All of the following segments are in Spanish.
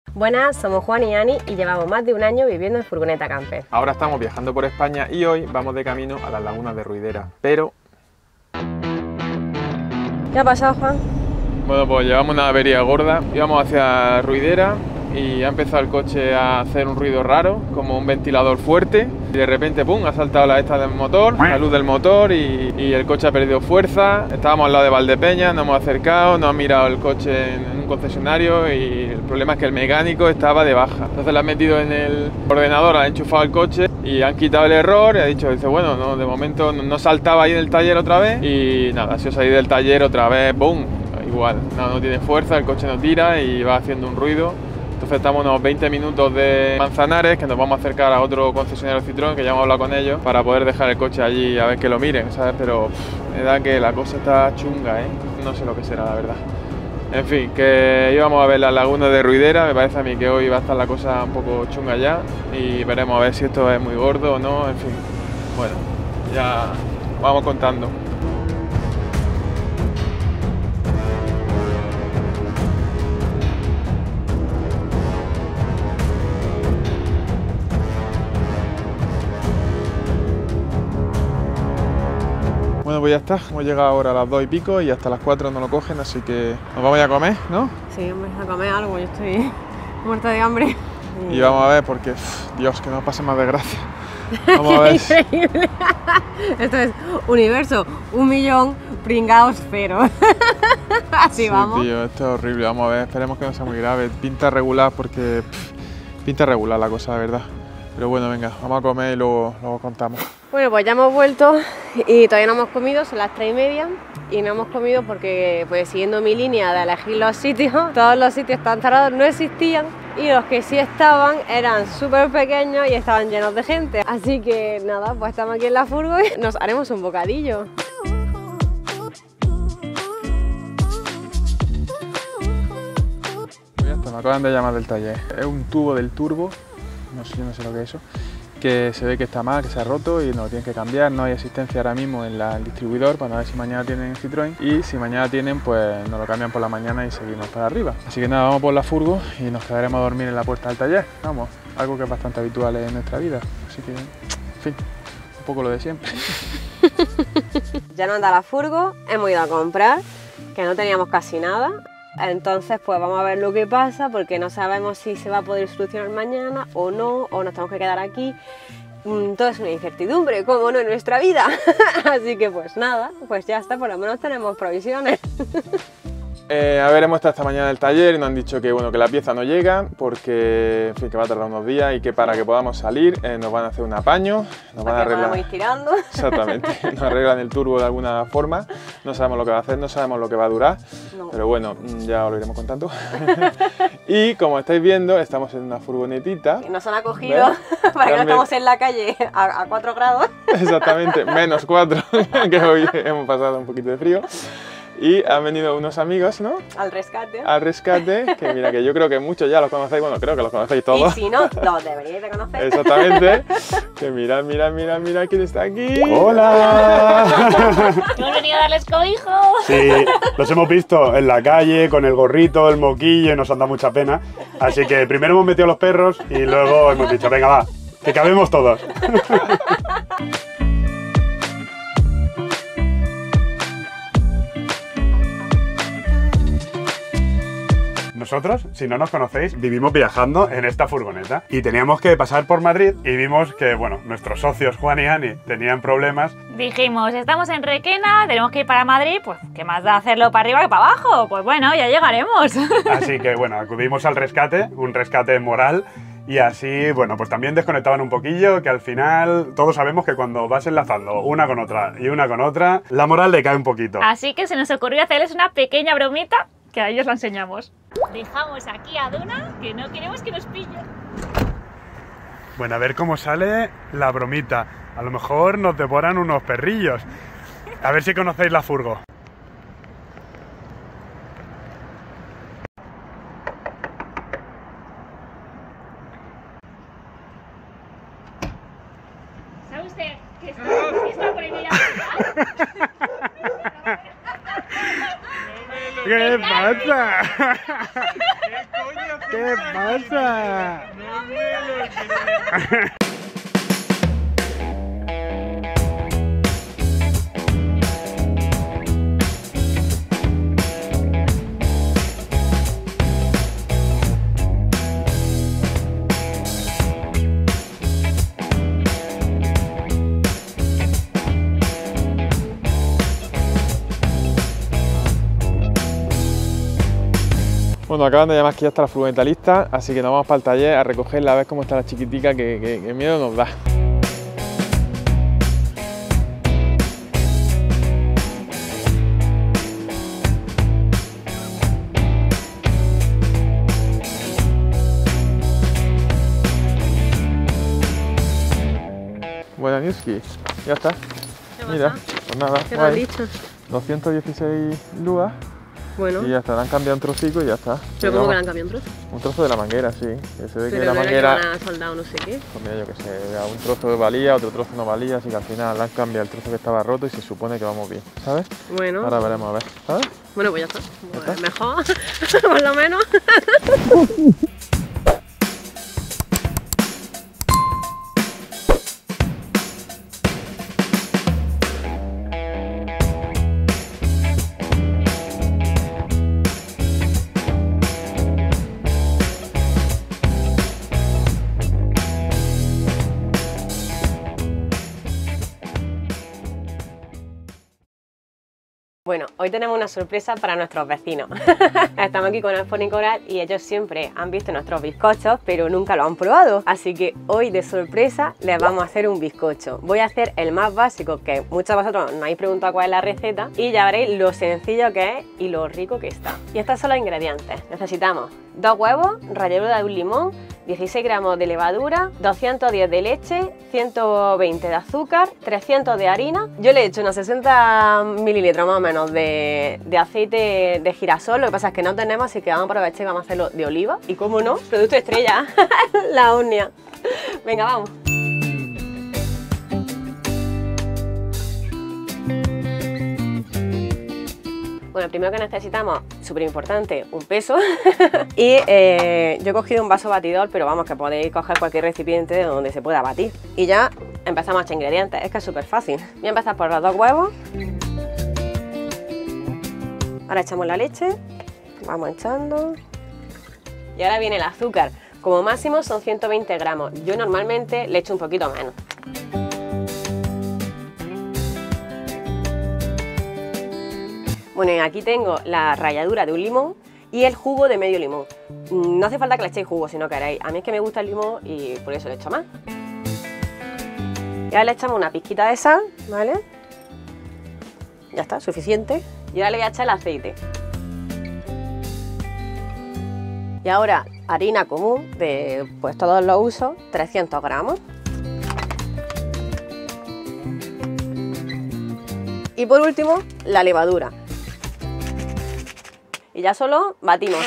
Buenas, somos Juan y Ani y llevamos más de un año viviendo en furgoneta camper. Ahora estamos viajando por España y hoy vamos de camino a las lagunas de Ruidera, pero... ¿Qué ha pasado, Juan? Bueno, pues llevamos una avería gorda, íbamos hacia Ruidera y ha empezado el coche a hacer un ruido raro, como un ventilador fuerte, y de repente, ¡pum!, ha saltado la esta del motor, la luz del motor y el coche ha perdido fuerza. Estábamos al lado de Valdepeñas, nos hemos acercado, nos ha mirado el coche en un concesionario y el problema es que el mecánico estaba de baja. Entonces lo han metido en el ordenador, han enchufado el coche y han quitado el error y ha dicho, dice, bueno, no, de momento no saltaba ahí en el taller otra vez y nada, si os salís del taller otra vez, ¡boom!, igual, no tiene fuerza, el coche no tira y va haciendo un ruido. Entonces estamos unos 20 minutos de Manzanares, que nos vamos a acercar a otro concesionario Citroën, que ya hemos hablado con ellos, para poder dejar el coche allí a ver que lo miren, ¿sabes? Pero me da que la cosa está chunga, ¿eh? No sé lo que será, la verdad. En fin, que íbamos a ver la laguna de Ruidera, me parece a mí que hoy va a estar la cosa un poco chunga ya, y veremos a ver si esto es muy gordo o no, en fin. Bueno, ya vamos contando. Bueno, pues ya está, hemos llegado ahora a las 2 y pico y hasta las 4 no lo cogen, así que nos vamos a comer, ¿no? Sí, vamos a comer algo, yo estoy muerta de hambre. Y vamos a ver porque, Dios, que no pase más desgracia. Vamos a ver. Increíble. Esto es universo, 1.000.000 pringaos cero. Así sí, vamos. Tío, esto es horrible, vamos a ver, esperemos que no sea muy grave. Pinta regular porque, pinta regular la cosa, de verdad. Pero bueno, venga, vamos a comer y luego contamos. Bueno, pues ya hemos vuelto y todavía no hemos comido, son las 3:30 y no hemos comido porque, pues siguiendo mi línea de elegir los sitios, todos los sitios tan cerrados no existían y los que sí estaban eran súper pequeños y estaban llenos de gente. Así que nada, pues estamos aquí en la furgo y nos haremos un bocadillo. Ya está, me acaban de llamar del taller. Es un tubo del turbo. Yo no sé lo que es eso, que se ve que está mal, que se ha roto y nos lo tienen que cambiar. No hay asistencia ahora mismo en el distribuidor para ver si mañana tienen Citroën y si mañana tienen, pues nos lo cambian por la mañana y seguimos para arriba. Así que nada, vamos por la furgo y nos quedaremos a dormir en la puerta del taller. Vamos, algo que es bastante habitual en nuestra vida. Así que, en fin, un poco lo de siempre. Ya no anda la furgo, hemos ido a comprar, que no teníamos casi nada. Entonces pues vamos a ver lo que pasa porque no sabemos si se va a poder solucionar mañana o no, o nos tenemos que quedar aquí. Todo es una incertidumbre, como no en nuestra vida. Así que pues nada, pues ya está, por lo menos tenemos provisiones. A ver, hemos estado esta mañana en el taller y nos han dicho que, bueno, que la pieza no llega porque, en fin, que va a tardar unos días y que para que podamos salir nos van a hacer un apaño, nos van a arreglar. Vamos ir tirando. Exactamente, nos arreglan el turbo de alguna forma, no sabemos lo que va a hacer, no sabemos lo que va a durar, no. Pero bueno, ya os lo iremos contando. Y como estáis viendo, estamos en una furgonetita. Y nos han acogido para que no estemos en la calle a 4 grados. Exactamente, menos 4, que hoy hemos pasado un poquito de frío. Y han venido unos amigos, ¿no? Al rescate. Al rescate, que mira, que yo creo que muchos ya los conocéis, bueno, creo que los conocéis todos. Y si no, los deberíais de conocer. Exactamente. Que mira quién está aquí. ¡Hola! Hemos venido a darles cobijo. Sí, los hemos visto en la calle, con el gorrito, el moquillo, y nos han dado mucha pena. Así que primero hemos metido a los perros y luego hemos dicho, venga, va, que cabemos todos. Nosotros, si no nos conocéis, vivimos viajando en esta furgoneta y teníamos que pasar por Madrid y vimos que, bueno, nuestros socios Juan y Ani tenían problemas. Dijimos, estamos en Requena, tenemos que ir para Madrid, pues ¿qué más da hacerlo para arriba que para abajo? Pues bueno, ya llegaremos. Así que, bueno, acudimos al rescate, un rescate moral. Y así, bueno, pues también desconectaban un poquillo, que al final todos sabemos que cuando vas enlazando una con otra y una con otra, la moral decae un poquito. Así que se nos ocurrió hacerles una pequeña bromita, que a ellos la enseñamos. Dejamos aquí a Duna, que no queremos que nos pillen. Bueno, a ver cómo sale la bromita. A lo mejor nos devoran unos perrillos. A ver si conocéis la furgo. ¿Sabe usted que está prohibida pasar? ¿Qué pasa? ¿Qué coño ¿Qué pasa? Bueno, acaban de llamar que ya está la furgoneta lista, así que nos vamos para el taller a recogerla, a ver cómo está la chiquitica, que miedo nos da. Buena Newski, ya está. Mira, pues nada, ¿Qué te han dicho? 216 lugas. Bueno. Y ya está, le han cambiado un trocico y ya está. ¿Pero cómo que le han cambiado un trozo? Un trozo de la manguera, sí. Que se ve que Pero la no era manguera... que van a soldar o no sé qué. Pues mira, yo qué sé, un trozo valía, otro trozo no valía, así que al final le han cambiado el trozo que estaba roto y se supone que vamos bien, ¿sabes? Bueno. Ahora veremos a ver, ¿sabes? Bueno, pues ya está. ¿Ya Pues está? mejor, por lo menos. Bueno, hoy tenemos una sorpresa para nuestros vecinos. Estamos aquí con Alfon y Coral y ellos siempre han visto nuestros bizcochos, pero nunca lo han probado. Así que hoy de sorpresa les vamos a hacer un bizcocho. Voy a hacer el más básico, que muchos de vosotros nos habéis preguntado cuál es la receta, y ya veréis lo sencillo que es y lo rico que está. Y estos son los ingredientes. Necesitamos 2 huevos, ralladura de un limón, 16 gramos de levadura, 210 de leche, 120 de azúcar, 300 de harina. Yo le he hecho unos 60 mililitros más o menos de aceite de girasol. Lo que pasa es que no tenemos, así que vamos a aprovechar y vamos a hacerlo de oliva. Y cómo no, producto estrella, la Omnia. Venga, vamos. Bueno, primero que necesitamos, súper importante, un peso. Y yo he cogido un vaso batidor, pero vamos, que podéis coger cualquier recipiente de donde se pueda batir. Y ya empezamos a echar ingredientes, es que es súper fácil. Voy a empezar por los 2 huevos. Ahora echamos la leche, vamos echando. Y ahora viene el azúcar. Como máximo son 120 gramos. Yo normalmente le echo un poquito menos. Bueno, y aquí tengo la ralladura de un limón y el jugo de medio limón. No hace falta que le echéis jugo si no queréis. A mí es que me gusta el limón y por eso le echo más. Y ahora le echamos una pizquita de sal, ¿vale? Ya está, suficiente. Y ahora le voy a echar el aceite. Y ahora harina común de pues todos los usos, 300 gramos. Y por último, la levadura. Y ya solo batimos.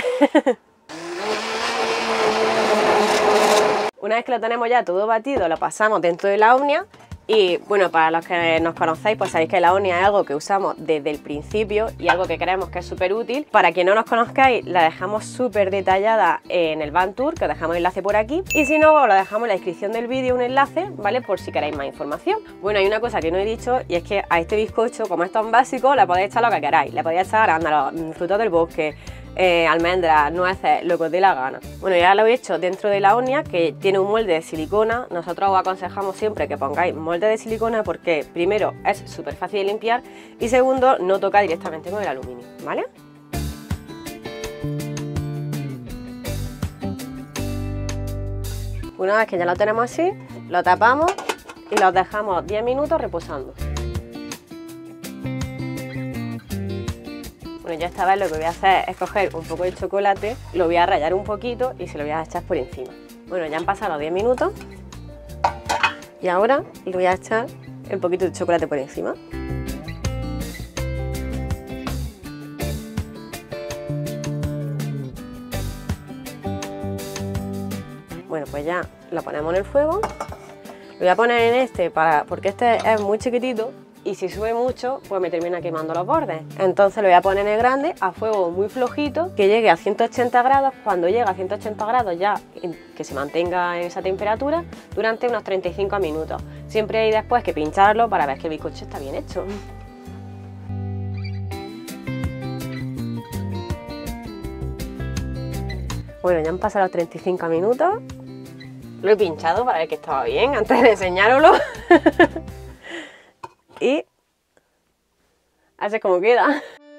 Una vez que lo tenemos ya todo batido, lo pasamos dentro de la Omnia. Y bueno, para los que nos conocéis, pues sabéis que la Omnia es algo que usamos desde el principio y algo que creemos que es súper útil. Para quien no nos conozcáis, la dejamos súper detallada en el Van Tour, que os dejamos el enlace por aquí. Y si no, os lo dejamos en la descripción del vídeo, un enlace, ¿vale? Por si queréis más información. Bueno, hay una cosa que no he dicho y es que a este bizcocho, como es tan básico, le podéis echar lo que queráis. Le podéis echar arándanos, frutos del bosque, almendras, nueces, lo que os dé la gana. Bueno, ya lo he hecho dentro de la Omnia, que tiene un molde de silicona. Nosotros os aconsejamos siempre que pongáis molde de silicona porque primero es súper fácil de limpiar y segundo no toca directamente con el aluminio, ¿vale? Una vez que ya lo tenemos así, lo tapamos y lo dejamos 10 minutos reposando. Bueno, ya esta vez lo que voy a hacer es coger un poco de chocolate, lo voy a rallar un poquito y se lo voy a echar por encima. Bueno, ya han pasado los 10 minutos y ahora le voy a echar un poquito de chocolate por encima. Bueno, pues ya lo ponemos en el fuego. Lo voy a poner en este porque este es muy chiquitito y si sube mucho, pues me termina quemando los bordes. Entonces lo voy a poner en el grande a fuego muy flojito, que llegue a 180 grados. Cuando llegue a 180 grados ya que se mantenga en esa temperatura durante unos 35 minutos. Siempre hay después que pincharlo para ver que el bizcocho está bien hecho. Bueno, ya han pasado los 35 minutos. Lo he pinchado para ver que estaba bien antes de enseñároslo. Y así es como queda.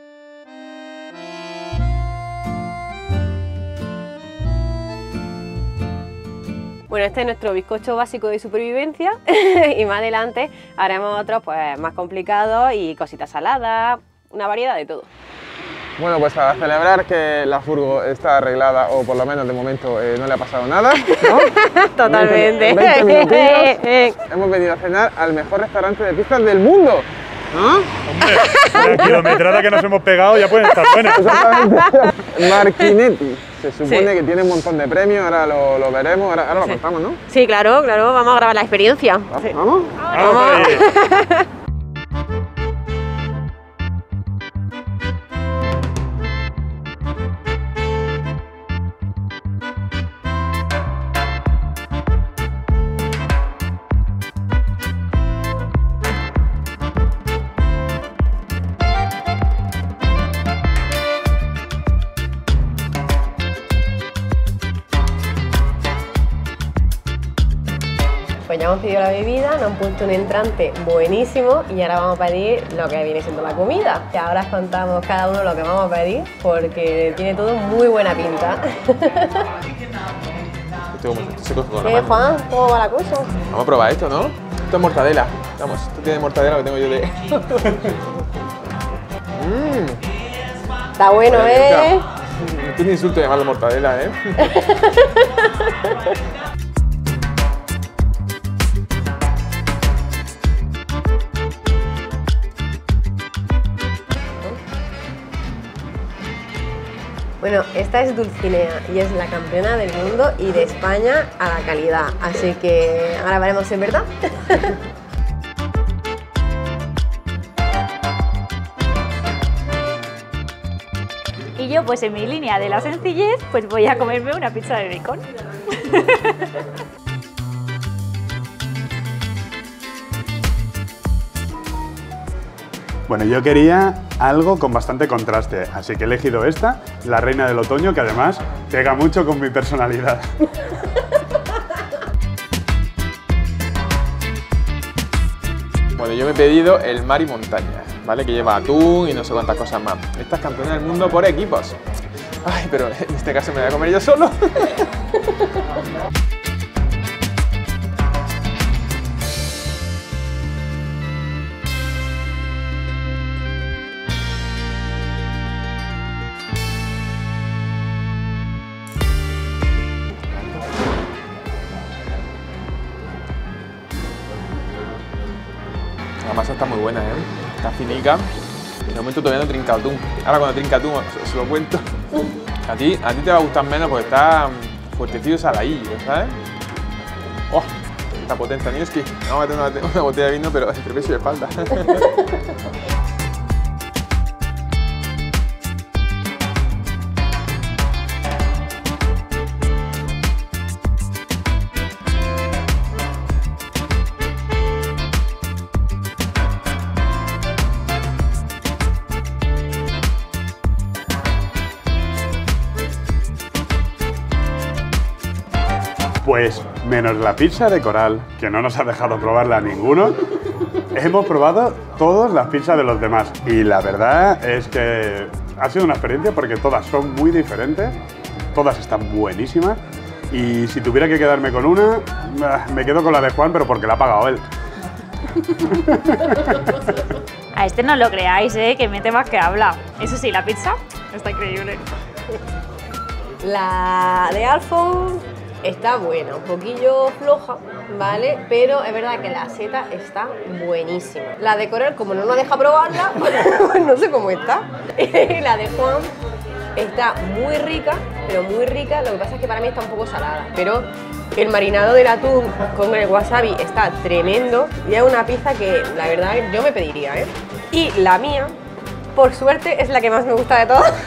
Bueno, este es nuestro bizcocho básico de supervivencia y más adelante haremos otros pues más complicados y cositas saladas, una variedad de todo. Bueno, pues para celebrar que la furgo está arreglada, o por lo menos de momento no le ha pasado nada, ¿no? Totalmente. 20 minutillos, hemos venido a cenar al mejor restaurante de pizzas del mundo, ¿no? Hombre, la kilometrada que nos hemos pegado ya pueden estar buenas. Exactamente. Marchinetti. Se supone que tiene un montón de premios, ahora lo veremos, ahora lo contamos, ¿no? Sí, claro, vamos a grabar la experiencia. Sí. ¿Vamos? Vamos por ahí. Pues ya hemos pedido la bebida, nos han puesto un entrante buenísimo y ahora vamos a pedir lo que viene siendo la comida. Y ahora os contamos cada uno lo que vamos a pedir porque tiene todo muy buena pinta. Juan, ¿cómo va la cosa? Vamos a probar esto, ¿no? Esto es mortadela. Vamos, esto tiene mortadela, lo tengo yo de... Está bueno, ¿eh? Esto es un insulto llamarlo mortadela, ¿eh? Bueno, esta es Dulcinea y es la campeona del mundo y de España a la calidad, así que ahora veremos si es verdad. Y yo, pues en mi línea de la sencillez, pues voy a comerme una pizza de bacon. Bueno, yo quería algo con bastante contraste, así que he elegido esta, la reina del otoño, que además pega mucho con mi personalidad. Bueno, yo me he pedido el mar y montaña, ¿vale? Que lleva atún y no sé cuántas cosas más. Esta es campeona del mundo por equipos. Ay, pero en este caso me voy a comer yo solo. La masa está muy buena, ¿eh? Está finica. De momento todavía no trinca atún. Ahora cuando trinca atún os lo cuento. A ti te va a gustar menos porque está fuertecillo saladillo, ¿sabes? ¡Oh! Está potente, Niuski. Vamos a tener una botella de vino, pero entre peso y espalda. Pues menos la pizza de Coral, que no nos ha dejado probarla ninguno, hemos probado todas las pizzas de los demás. Y la verdad es que ha sido una experiencia porque todas son muy diferentes, todas están buenísimas. Y si tuviera que quedarme con una, me quedo con la de Juan, pero porque la ha pagado él. A este no lo creáis, que mete más que habla. Eso sí, la pizza está increíble. La de Alfons está buena, un poquillo floja, ¿vale? Pero es verdad que la seta está buenísima. La de Coral, como no nos deja probarla, pues no sé cómo está. Y la de Juan está muy rica, pero muy rica. Lo que pasa es que para mí está un poco salada, pero el marinado del atún con el wasabi está tremendo y es una pizza que la verdad yo me pediría, ¿eh? Y la mía, por suerte, es la que más me gusta de todas.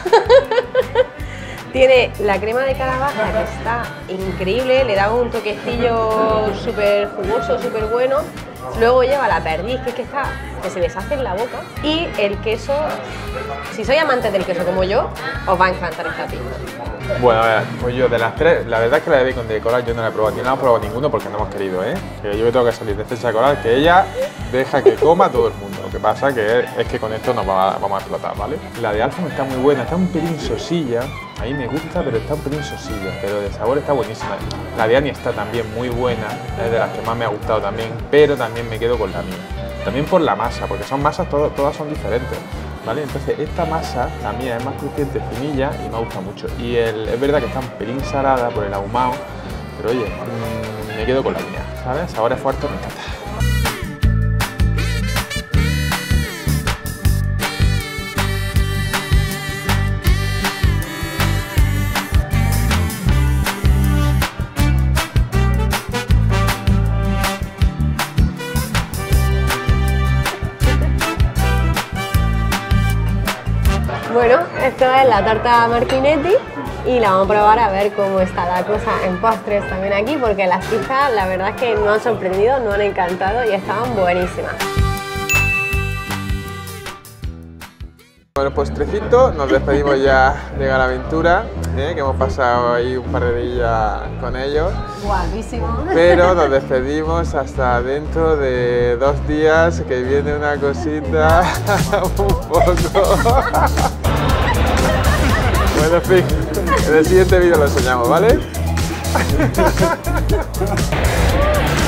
Tiene la crema de calabaza que está increíble, le da un toquecillo súper jugoso, súper bueno. Luego lleva la perdiz, que está, que se deshace en la boca. Y el queso, si sois amantes del queso como yo, os va a encantar esta pizza. Bueno, a ver, pues yo de las tres, la verdad es que la de bacon de Coral yo no la he probado, ni no la he probado ninguno porque no hemos querido, ¿eh? Que yo me tengo que salir de César Coral, que ella deja que coma a todo el mundo. Lo que pasa es que con esto nos vamos a explotar, ¿vale? La de Alfon está muy buena, está un pelín sosilla, a mí me gusta, pero está un pelín sosilla, pero de sabor está buenísima. La de Ani está también muy buena, es de las que más me ha gustado también, pero también me quedo con la mía. También por la masa, porque son masas, todas son diferentes, ¿vale? Entonces esta masa, la mía, es más crujiente, finilla y me gusta mucho. Y es verdad que está un pelín salada por el ahumado, pero oye, me quedo con la mía, ¿sabes? Sabores fuertes me encanta. Bueno, esto es la tarta Martinetti y la vamos a probar a ver cómo está la cosa en postres también aquí, porque las pizzas la verdad es que nos han sorprendido, nos han encantado y estaban buenísimas. Con el postrecito nos despedimos ya de Galaventura, que hemos pasado ahí un par de días con ellos. Guapísimo. Pero nos despedimos hasta dentro de 2 días, que viene una cosita un poco... Bueno, en fin, en el siguiente vídeo lo enseñamos, ¿vale?